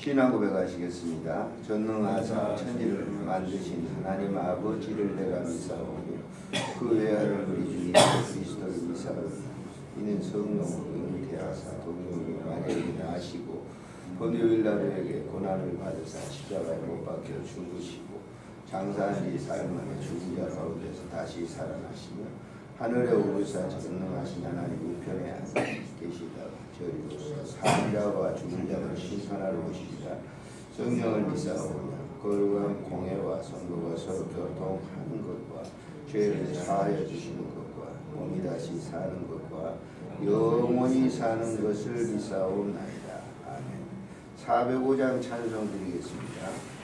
신앙 고백하시겠습니다. 전능하사 천지를 만드신 하나님 아버지를 내가 믿사오니 그 외아를 우리 주 예수 그리스도를 믿사오니 이는 성령으로 잉태하사 동정이 만약에 나시고 본요일날 우리에게 고난을 받으사 십자가에 못 박혀 죽으시고 장사한 지 사흘 만에 죽은 자 가운데서 다시 살아나시며 하늘에 오르사 전능하신 하나님 우편에 앉아 계시다가 저리로서 사는 자와 죽은 자를 심판하러 오시리라. 성령을 믿사오며 거룩한 공회와 성도가 서로 교통하는 것과 죄를 사하여 주시는 것과 몸이 다시 사는 것과 영원히 사는 것을 믿사옵나이다. 아멘. 405장 찬송 드리겠습니다.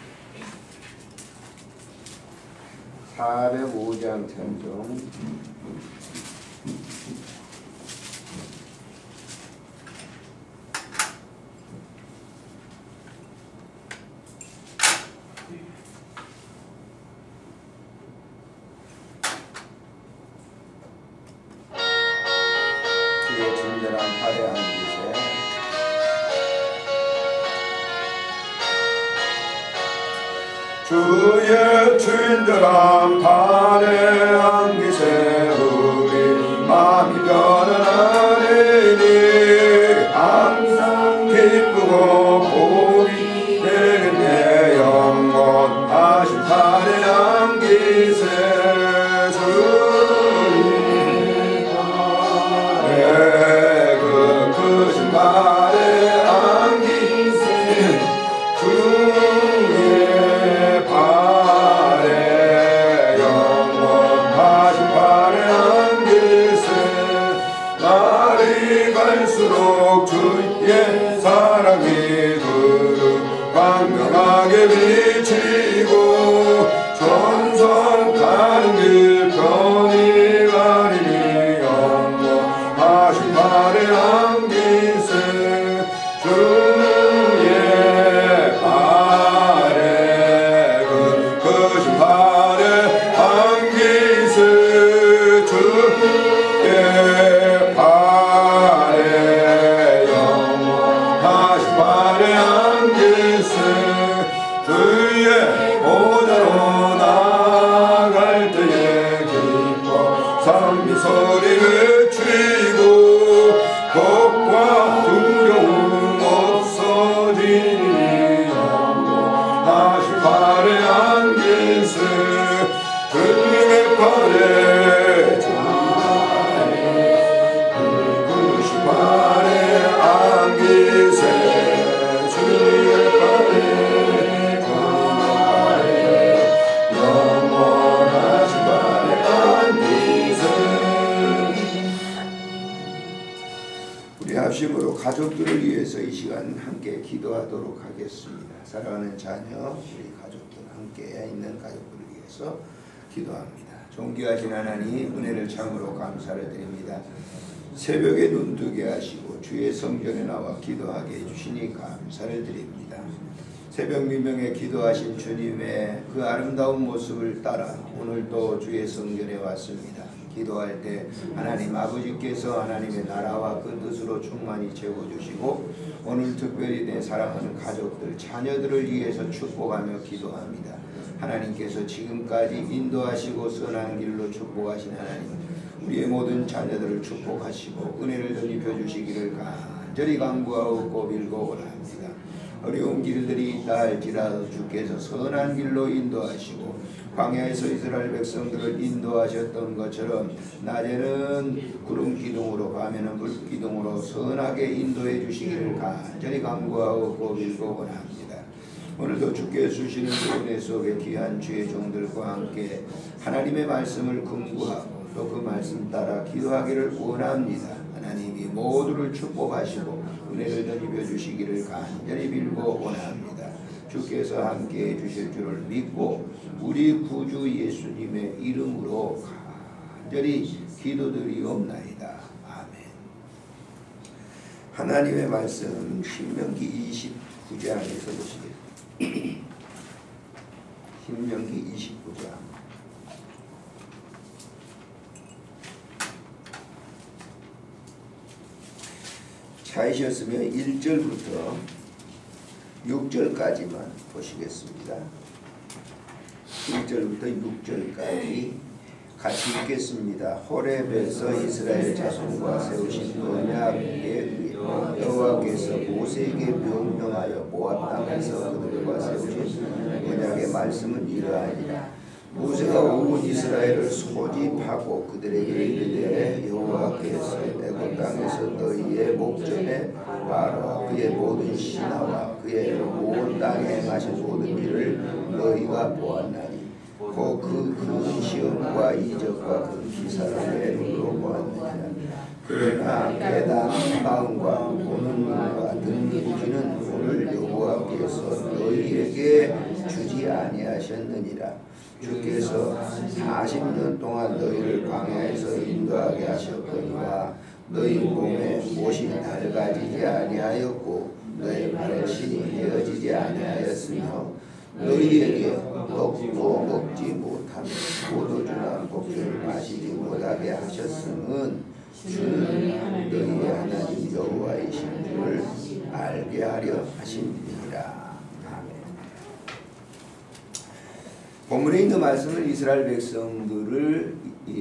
405장 찬송. 주의 친절한 팔에 앉으세. 주의 친절한 팔에 안기세. 우리 마음이 편안하리니 항상 기쁘고 복이 되겠네. 영원하신 팔에 안기세. 주의 팔에 그 크신 팔에 안기세. 주의 갈수록 주의 사랑이 두루 광명하게 비치고 전선 가는 길 편히 가리니 영원하신 팔에 안기세. 주의 팔에 그 크신 팔에 안기세. 주의 팔에 영원하신 팔에 안기세. 주의 보좌로 나갈 때에 기뻐賛美 소리를 치고 겁과 두려움 없어지니 영원하신 팔에 안기세. 주님의 팔에 팔에 안기세. 주의 팔에 영원하신 팔에 안기세. 우리 합심으로 가족들을 위해서 이 시간 함께 기도하도록 하겠습니다. 사랑하는 자녀, 우리 가족들 함께 있는 가족들을 위해서 기도합니다. 존귀하신 하나님, 은혜를 참으로 감사를 드립니다. 새벽에 눈뜨게 하시고 주의 성전에 나와 기도하게 해주시니 감사를 드립니다. 새벽 미명에 기도하신 주님의 그 아름다운 모습을 따라 오늘도 주의 성전에 왔습니다. 기도할 때 하나님 아버지께서 하나님의 나라와 그 뜻으로 충만히 채워주시고 오늘 특별히 내 사랑하는 가족들, 자녀들을 위해서 축복하며 기도합니다. 하나님께서 지금까지 인도하시고 선한 길로 축복하신 하나님, 우리의 모든 자녀들을 축복하시고 은혜를 덧입혀 주시기를 간절히 간구하고 빌고 원합니다. 어려운 길들이 있다 할지라도 주께서 선한 길로 인도하시고 광야에서 이스라엘 백성들을 인도하셨던 것처럼 낮에는 구름 기둥으로 밤에는 불 기둥으로 선하게 인도해 주시기를 간절히 간구하고 빌고 원합니다. 오늘도 주께 주시는 은혜 속에 귀한 주의 종들과 함께 하나님의 말씀을 금구하고 또 그 말씀 따라 기도하기를 원합니다. 하나님이 모두를 축복하시고 은혜를 덧입혀 주시기를 간절히 빌고 원합니다. 주께서 함께해 주실 줄을 믿고 우리 구주 예수님의 이름으로 간절히 기도드리옵나이다. 아멘. 하나님의 말씀 신명기 29장에서 보시겠습니다. 신명기 29장 찾으셨으면 1절부터 6절까지만 보시겠습니다. 1절부터 6절까지 같이 읽겠습니다. 호렙에서 이스라엘 자손과 세우신 언약에 의해 여호와께서 모세에게 명령하여 모압 땅에서 그들과 세우신 언약의 말씀은 이러하니라. 모세가 온 이스라엘을 소집하고 그들에게 이르되 여호와께서 애굽 땅에서 너희의 목전에 바로와 그의 모든 신하와 그의 온 땅에 행하신 모든 일을 너희가 보았나니 그 시험과 이적과 그 기사를 내 눈으로 보았느니라. 그러나 깨닫는 마음과 보는 눈과 듣는 귀는 오늘 여호와께서 너희에게 주지 아니하셨느니라. 주께서 40년 동안 너희를 광야에서 인도하게 하셨거니와 너희 몸에 옷이 낡아지지 아니하였고 너희 발에 신이 헤어지지 아니하였으며 너희에게 떡도 먹지 못하며 포도주나 곡주를 마시지 못하게 하셨음은 주는 너희의 하나님 여호와이신 줄을 알게 하려 하심이니라. 본문에 있는 말씀은 이스라엘 백성들을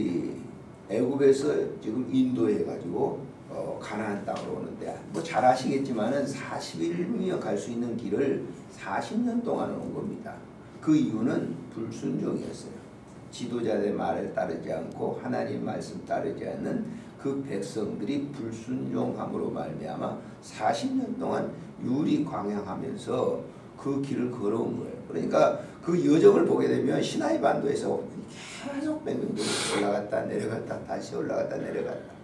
애굽에서 지금 인도해 가지고 가나안 땅으로 오는데 뭐 잘 아시겠지만은 40일이면 갈 수 있는 길을 40년 동안 온 겁니다. 그 이유는 불순종이었어요. 지도자의 말을 따르지 않고 하나님 말씀 따르지 않는 그 백성들이 불순종함으로 말미암아 40년 동안 유리 광양하면서 그 길을 걸어온 거예요. 그러니까 그 여정을 보게 되면 시나이 반도에서 계속 백성들이 올라갔다 내려갔다 다시 올라갔다 내려갔다.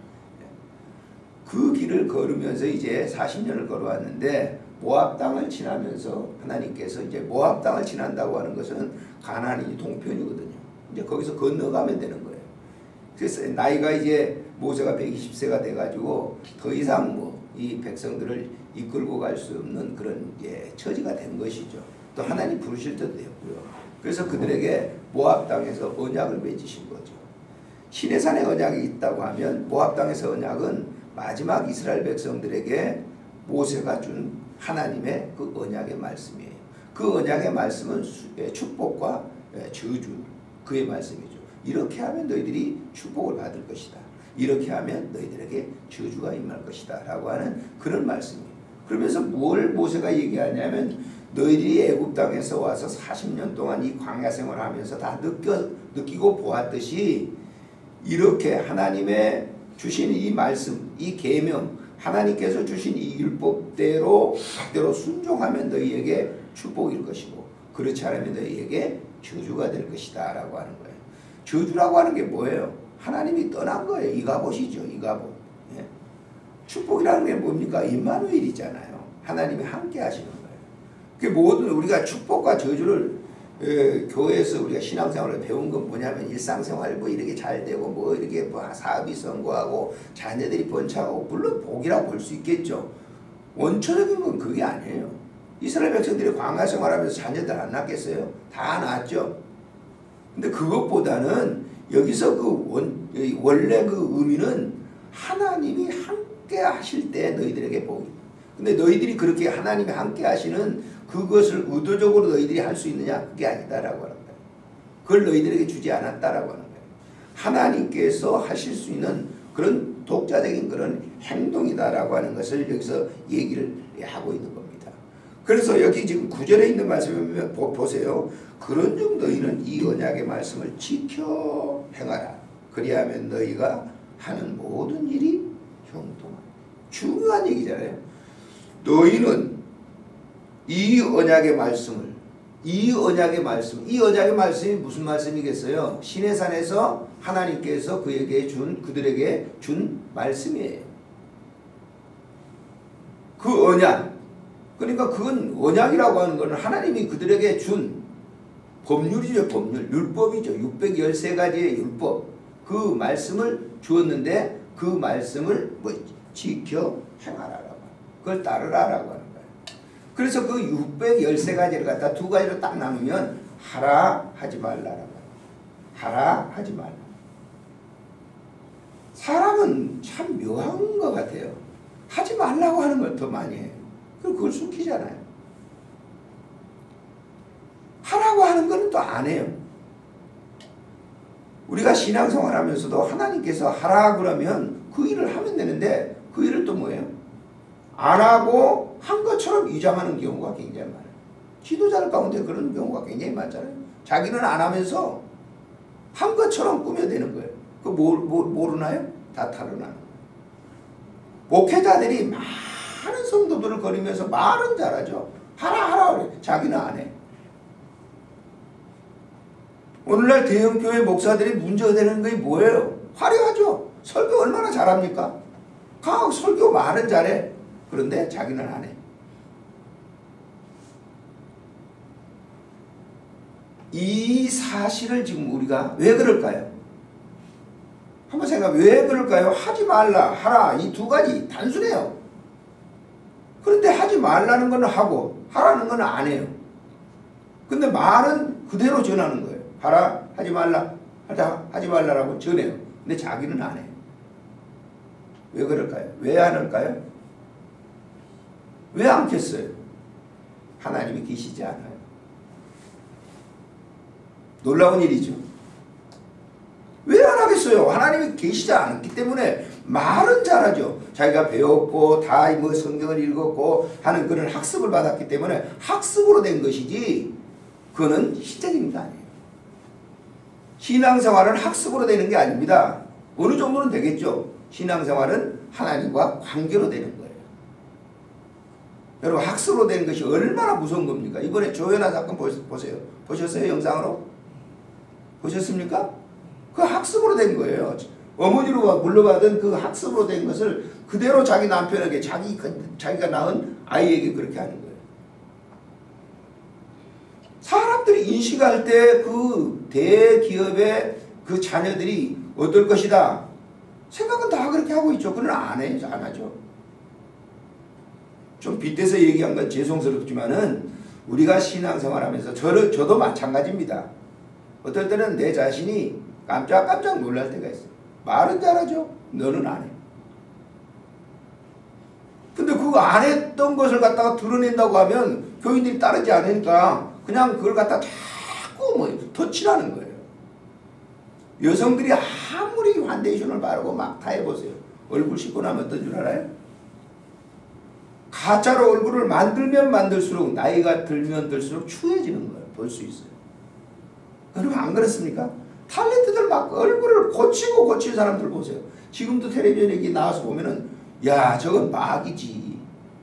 그 길을 걸으면서 이제 40년을 걸어왔는데 모압 땅을 지나면서 하나님께서 이제 모압 땅을 지난다고 하는 것은 가나안이 동편이거든요. 이제 거기서 건너가면 되는 거예요. 그래서 나이가 이제 모세가 120세가 돼가지고 더 이상 뭐 이 백성들을 이끌고 갈 수 없는 그런 처지가 된 것이죠. 또 하나님 부르실 때도 됐고요. 그래서 그들에게 모압 땅에서 언약을 맺으신 거죠. 시내산에 언약이 있다고 하면 모압 땅에서 언약은 마지막 이스라엘 백성들에게 모세가 준 하나님의 그 언약의 말씀이에요. 그 언약의 말씀은 축복과 저주 그의 말씀이죠. 이렇게 하면 너희들이 축복을 받을 것이다. 이렇게 하면 너희들에게 저주가 임할 것이다 라고 하는 그런 말씀이에요. 그러면서 뭘 모세가 얘기하냐면 너희들이 애굽 땅에서 와서 40년 동안 이 광야 생활을 하면서 다 느끼고 보았듯이 이렇게 하나님의 주신 이 말씀, 이 계명, 하나님께서 주신 이 율법대로 그대로 순종하면 너희에게 축복일 것이고 그렇지 않으면 너희에게 저주가 될 것이다 라고 하는 거예요. 저주라고 하는 게 뭐예요? 하나님이 떠난 거예요. 이가봇이죠. 이가봇. 예? 축복이라는 게 뭡니까? 임마누엘이잖아요. 하나님이 함께 하시는 거예요. 그 모든 우리가 축복과 저주를 교회에서 우리가 신앙생활을 배운 건 뭐냐면 일상생활 뭐 이렇게 잘 되고 뭐 이렇게 뭐 사업이 성공하고 자녀들이 번창하고 물론 복이라고 볼 수 있겠죠. 원초적인 건 그게 아니에요. 이스라엘 백성들이 광야 생활하면서 자녀들 안 낳겠어요? 다 낳았죠. 근데 그것보다는 여기서 원래 그 의미는 하나님이 함께 하실 때 너희들에게 복이. 근데 너희들이 그렇게 하나님이 함께 하시는 그것을 의도적으로 너희들이 할 수 있느냐? 그게 아니다라고 하는 거예요. 그걸 너희들에게 주지 않았다라고 하는 거예요. 하나님께서 하실 수 있는 그런 독자적인 그런 행동이다라고 하는 것을 여기서 얘기를 하고 있는 겁니다. 그래서 여기 지금 9절에 있는 말씀을 보세요. 그런즉 너희는 이 언약의 말씀을 지켜 행하라. 그리하면 너희가 하는 모든 일이 형통하라. 중요한 얘기잖아요. 너희는 이 언약의 말씀을 이 언약의 말씀이 무슨 말씀이겠어요? 시내산에서 하나님께서 그들에게 준 말씀이에요. 그 언약. 그러니까 그건 언약이라고 하는 것은 하나님이 그들에게 준 법률이죠. 법률. 율법이죠. 613가지의 율법. 그 말씀을 주었는데 그 말씀을 지켜 행하라라고. 그걸 따르라라고 하는 거예요. 그래서 그 613가지를 갖다 두 가지로 딱 나누면 하라 하지 말라라고. 하라 하지 말라. 사람은 참 묘한 것 같아요. 하지 말라고 하는 걸 더 많이 해요. 그걸 숨기잖아요. 하는 거는 또 안 해요. 우리가 신앙생활 하면서도 하나님께서 하라 그러면 그 일을 하면 되는데 그 일을 또 뭐예요? 안 하고 한 것처럼 위장하는 경우가 굉장히 많아요. 지도자들 가운데 그런 경우가 굉장히 많잖아요. 자기는 안 하면서 한 것처럼 꾸며대는 거예요. 그 모르나요? 다 탈을 나는 거예요. 목회자들이 많은 성도들을 거리면서 말은 잘하죠. 하라 그래. 자기는 안 해. 오늘날 대형교회 목사들이 문제가 되는 게 뭐예요? 화려하죠. 설교 얼마나 잘합니까? 설교 말은 잘해. 그런데 자기는 안 해. 이 사실을 지금 우리가 왜 그럴까요? 한번 생각해. 왜 그럴까요? 하지 말라, 하라. 이 두 가지 단순해요. 그런데 하지 말라는 건 하고 하라는 건 안 해요. 근데 말은 그대로 전하는 거예요. 하라, 하지 말라, 하지 말라라고 전해요. 근데 자기는 안 해요. 왜 그럴까요? 왜 안 할까요? 왜 않겠어요? 하나님이 계시지 않아요. 놀라운 일이죠. 왜 안 하겠어요? 하나님이 계시지 않았기 때문에 말은 잘하죠. 자기가 배웠고 다 뭐 성경을 읽었고 하는 그런 학습을 받았기 때문에 학습으로 된 것이지 그거는 실제적인 게 아니에요. 신앙생활은 학습으로 되는 게 아닙니다. 어느 정도는 되겠죠. 신앙생활은 하나님과 관계로 되는 거예요. 여러분 학습으로 되는 것이 얼마나 무서운 겁니까? 이번에 조연아 사건 보세요. 보셨어요? 영상으로? 보셨습니까? 그 학습으로 된 거예요. 어머니로 물려받은 그 학습으로 된 것을 그대로 자기 남편에게 자기가 낳은 아이에게 그렇게 하는 거예요. 사람들이 인식할 때 그 대기업의 그 자녀들이 어떨 것이다. 생각은 다 그렇게 하고 있죠. 그건 안 해요. 안 하죠. 좀 빗대서 얘기한 건 죄송스럽지만은 우리가 신앙생활하면서 저도 마찬가지입니다. 어떨 때는 내 자신이 깜짝 놀랄 때가 있어요. 말은 잘하죠. 너는 안 해. 근데 그거 안 했던 것을 갖다가 드러낸다고 하면 교인들이 따르지 않으니까 그냥 그걸 갖다 자꾸 뭐 덧칠하는 거예요. 여성들이 아무리 환데이션을 바르고 막 다 해보세요. 얼굴 씻고 나면 어떤 줄 알아요? 가짜로 얼굴을 만들면 만들수록 나이가 들면 들수록 추해지는 거예요. 볼 수 있어요. 여러분 안 그렇습니까? 탤런트들 막 얼굴을 고치고 사람들 보세요. 지금도 텔레비전에 나와서 보면은 야 저건 막이지.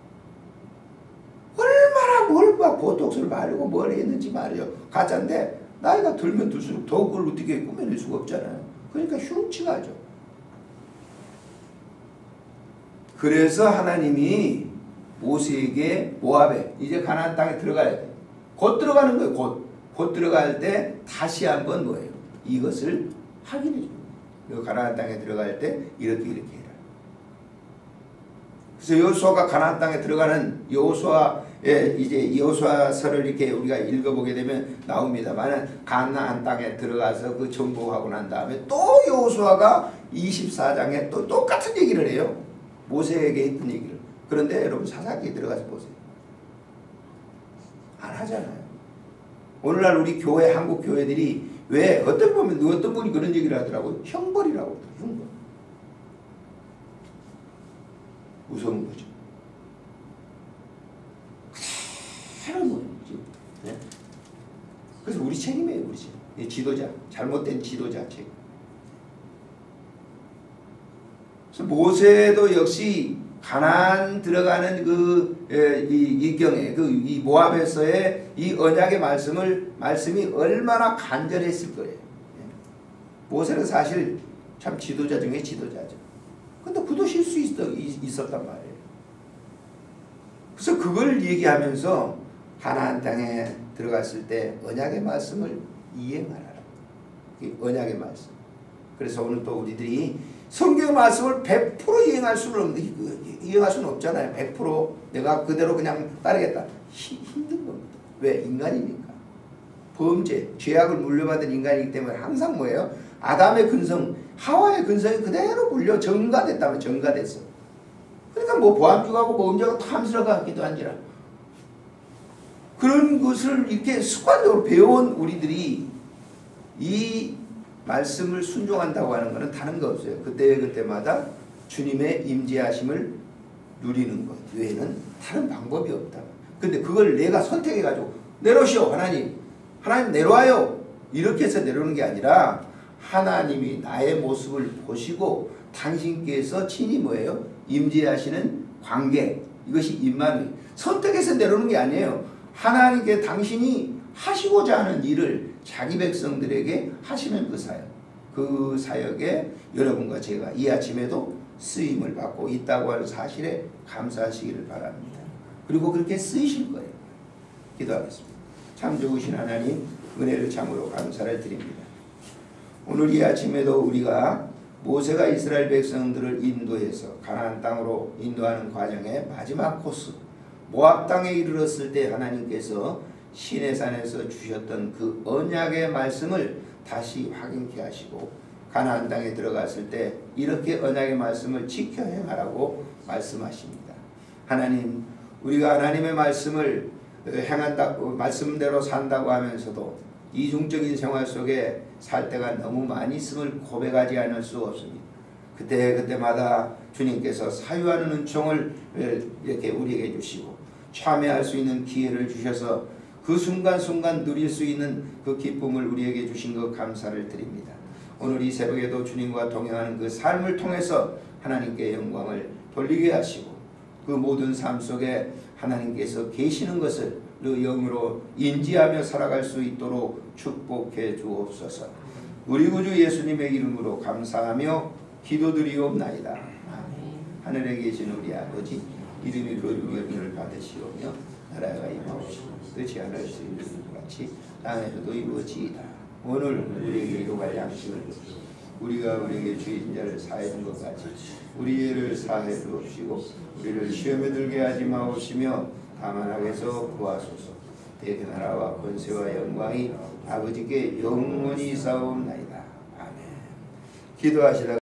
얼마나 뭘 막 보톡스를 바르고 뭘 했는지 말이요. 가짜인데 나이가 들면 들수록 더 그걸 어떻게 꾸며낼 수가 없잖아요. 그러니까 흉측하죠. 그래서 하나님이 모세에게 모압에 이제 가나안 땅에 들어가야 돼. 곧 들어가는 거예요. 곧 들어갈 때 다시 한번 뭐예요? 이것을 확인해 줍니다. 가나안 땅에 들어갈 때 이렇게 해라. 그래서 여호수아가 가나안 땅에 들어가는 이제 여호수아서를 이렇게 우리가 읽어보게 되면 나옵니다만 가나안 땅에 들어가서 그 정복하고 난 다음에 또 여호수아가 24장에 또 똑같은 얘기를 해요. 모세에게 했던 얘기를. 그런데 여러분 사사기에 들어가서 보세요. 안 하잖아요. 오늘날 우리 교회 한국 교회들이 왜 어떤 분이 그런 얘기를 하더라고요. 형벌이라고 하더라고요. 형벌. 무서운 거죠. 그대로 뭐예요. 네? 그래서 우리 책임이에요. 우리 책임. 지도자. 잘못된 지도자 책임. 그래서 모세도 역시 가나안 들어가는 이 경에 이 모압에서의 이 언약의 말씀이 얼마나 간절했을 거예요. 모세는 사실 참 지도자 중에 지도자죠. 근데 그도 실수 있었단 말이에요. 그래서 그걸 얘기하면서 가나안 땅에 들어갔을 때 언약의 말씀을 이행하라. 언약의 말씀. 그래서 오늘 또 우리들이 성경 말씀을 100% 이행할 수는 없잖아요. 100% 내가 그대로 그냥 따르겠다. 힘든 겁니다. 왜? 인간이니까. 범죄, 죄악을 물려받은 인간이기 때문에 항상 뭐예요? 아담의 근성, 하와의 근성이 그대로 물려 정가됐다면 정가됐어. 그러니까 뭐 보암죽하고 뭐 음주하고 탐스러가 같기도 한지라. 그런 것을 이렇게 습관적으로 배워온 우리들이 이 말씀을 순종한다고 하는 것은 다른 거 없어요. 그때마다 주님의 임재하심을 누리는 것 외에는 다른 방법이 없다. 근데 그걸 내가 선택해가지고 내려오시오 하나님 내려와요 이렇게 해서 내려오는 게 아니라 하나님이 나의 모습을 보시고 당신께서 친히 뭐예요? 임재하시는 관계, 이것이 임마누엘. 선택해서 내려오는 게 아니에요. 하나님께 당신이 하시고자 하는 일을 자기 백성들에게 하시는 그 사역에 여러분과 제가 이 아침에도 쓰임을 받고 있다고 하는 사실에 감사하시기를 바랍니다. 그리고 그렇게 쓰이실 거예요. 기도하겠습니다. 참 좋으신 하나님, 은혜를 참으로 감사를 드립니다. 오늘 이 아침에도 우리가 모세가 이스라엘 백성들을 인도해서 가나안 땅으로 인도하는 과정의 마지막 코스 모압 땅에 이르렀을 때 하나님께서 시내산에서 주셨던 그 언약의 말씀을 다시 확인케 하시고 가나안 땅에 들어갔을 때 이렇게 언약의 말씀을 지켜 행하라고 말씀하십니다. 하나님, 우리가 하나님의 말씀을 말씀대로 산다고 하면서도 이중적인 생활 속에 살 때가 너무 많이 있음을 고백하지 않을 수 없습니다. 그때마다 주님께서 사유하는 은총을 이렇게 우리에게 주시고 참여할 수 있는 기회를 주셔서 그 순간순간 누릴 수 있는 그 기쁨을 우리에게 주신 것 감사를 드립니다. 오늘 이 새벽에도 주님과 동행하는 그 삶을 통해서 하나님께 영광을 돌리게 하시고 그 모든 삶 속에 하나님께서 계시는 것을 그 영으로 인지하며 살아갈 수 있도록 축복해 주옵소서. 우리 구주 예수님의 이름으로 감사하며 기도드리옵나이다. 아멘. 하늘에 계신 우리 아버지, 이름이 거룩히 받으시오며 나라가 임하옵시고 뜻이 하늘에서 이루어진 것 같이 땅에서도 이루어지이다. 오늘 우리에게 일용할 양식을 주옵소서. 우리가 우리에게 주인 자를 사해 준 것 같이 우리 죄를 사해 주옵시고 우리를 시험에 들게 하지 마옵시며 다만 악에서 구하소서. 대개 나라와 권세와 영광이 아버지께 영원히 있사옵나이다. 아멘. 기도하시다.